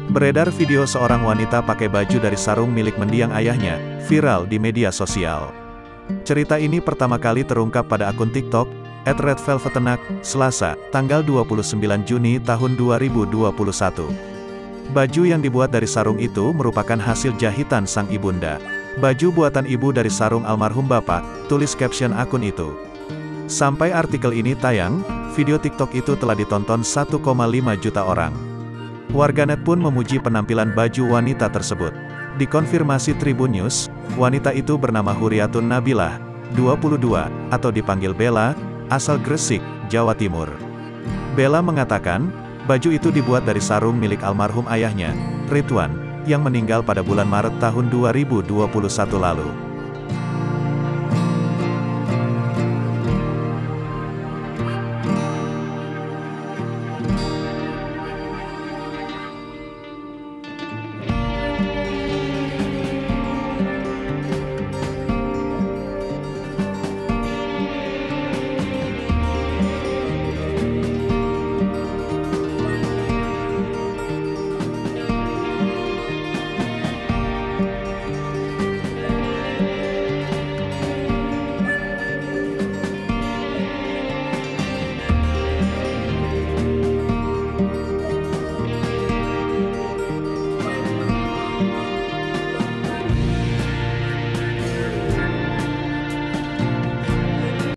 Beredar video seorang wanita pakai baju dari sarung milik mendiang ayahnya, viral di media sosial. Cerita ini pertama kali terungkap pada akun TikTok, @redvelvetenak, Selasa, tanggal 29 Juni tahun 2021. Baju yang dibuat dari sarung itu merupakan hasil jahitan sang ibunda. Baju buatan ibu dari sarung almarhum bapak, tulis caption akun itu. Sampai artikel ini tayang, video TikTok itu telah ditonton 1,5 juta orang. Warganet pun memuji penampilan baju wanita tersebut. Dikonfirmasi Tribun News, wanita itu bernama Huriatun Nabilah, 22, atau dipanggil Bella, asal Gresik, Jawa Timur. Bella mengatakan, baju itu dibuat dari sarung milik almarhum ayahnya, Ridwan, yang meninggal pada bulan Maret tahun 2021 lalu.